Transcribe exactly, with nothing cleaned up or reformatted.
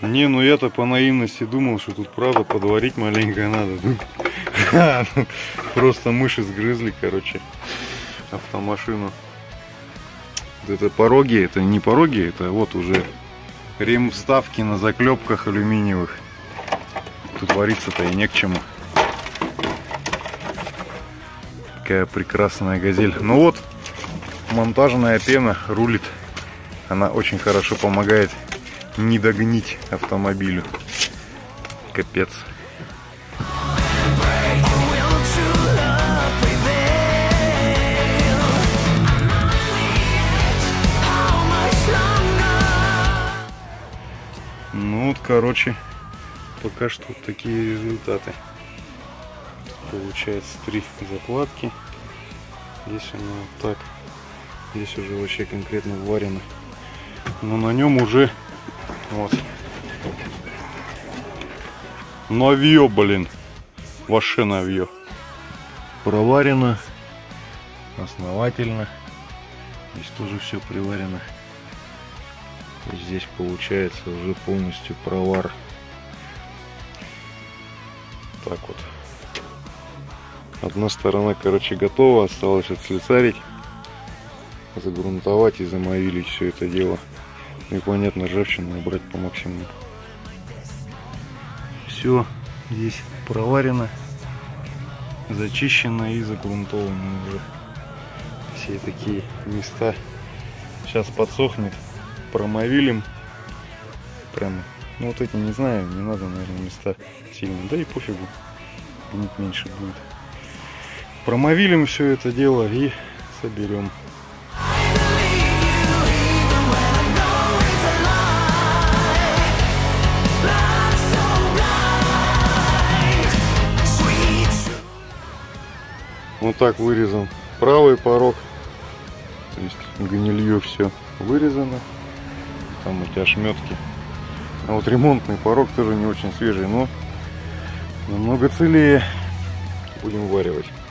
Не, ну я-то по наивности думал, что тут правда подварить маленько надо. Просто мыши сгрызли, короче, автомашину. Это пороги, это не пороги, это вот уже ремвставки на заклепках алюминиевых. Тут вариться-то и не к чему. Какая прекрасная газель. Ну вот, монтажная пена рулит. Она очень хорошо помогает не догнить автомобилю. Капец. Ну вот, короче, пока что вот такие результаты. Получается три закладки. Здесь она вот так. Здесь уже вообще конкретно варено. Но на нем уже вот новье, блин. Вообще новье. Проварено основательно. Здесь тоже все приварено. Здесь получается уже полностью провар. Так вот. Одна сторона, короче, готова. Осталось отслесарить, загрунтовать и замовилить все это дело. И, понятно, ржавчину убрать по максимуму. Все здесь проварено, зачищено и загрунтовано уже. Все такие места. Сейчас подсохнет, промовилим. Прямо. Ну вот эти не знаю, не надо, наверное, места сильно. Да и пофигу. Гнить меньше будет. Промовилим все это дело и соберем. Вот так вырезан правый порог. То есть гнилье все вырезано. Там эти ошметки. А вот ремонтный порог тоже не очень свежий, но намного целее. Будем варивать.